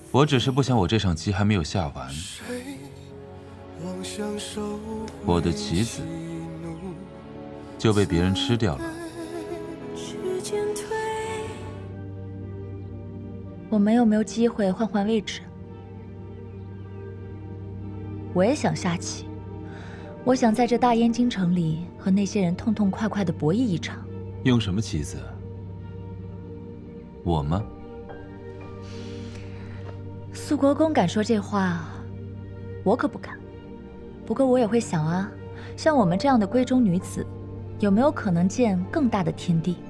我只是不想我这场棋还没有下完，我的棋子就被别人吃掉了。 我们有没有机会换换位置？我也想下棋，我想在这大燕京城里和那些人痛痛快快的博弈一场。 用什么棋子？我吗？ 肃国公敢说这话，我可不敢。不过我也会想啊，像我们这样的闺中女子，有没有可能见更大的天地？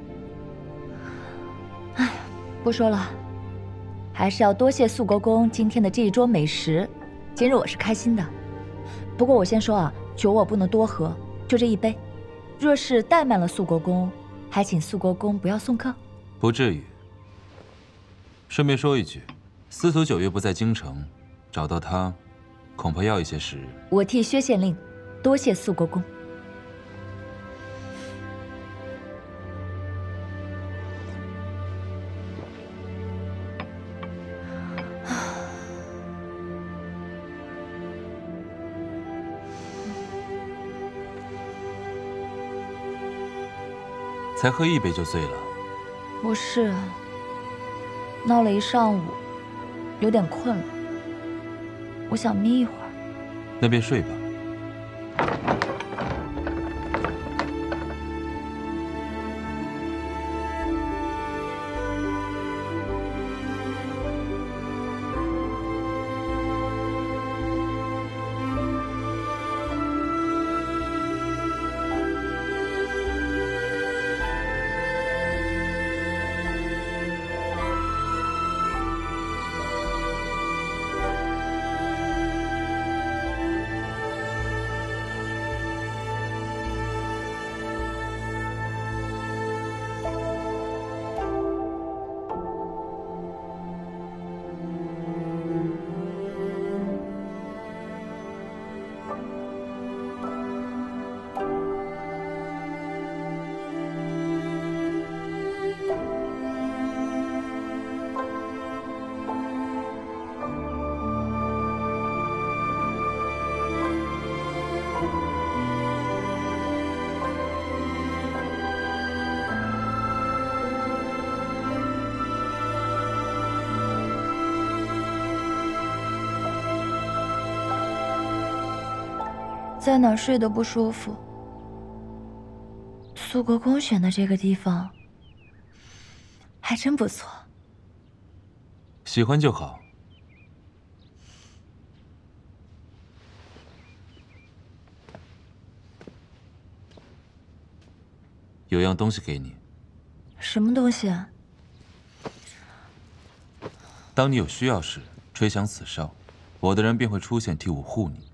哎，不说了，还是要多谢肃国公今天的这一桌美食。今日我是开心的。不过我先说啊，酒我不能多喝，就这一杯。若是怠慢了肃国公，还请肃国公不要送客。 不至于。顺便说一句，司徒九月不在京城，找到他，恐怕要一些时日。 我替薛县令多谢肃国公。 才喝一杯就醉了？ 不是，闹了一上午，有点困了，我想眯一会儿。 那便睡吧。 在哪儿睡得不舒服？肃国公选的这个地方还真不错。 喜欢就好。有样东西给你。 什么东西啊？ 当你有需要时，吹响此哨，我的人便会出现替我护你。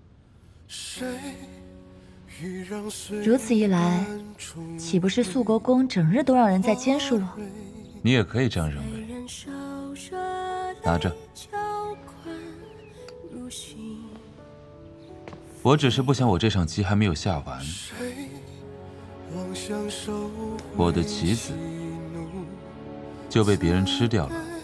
如此一来，岂不是肃国公整日都让人在监视了？ 你也可以这样认为。拿着。我只是不想我这场棋还没有下完，我的棋子就被别人吃掉了。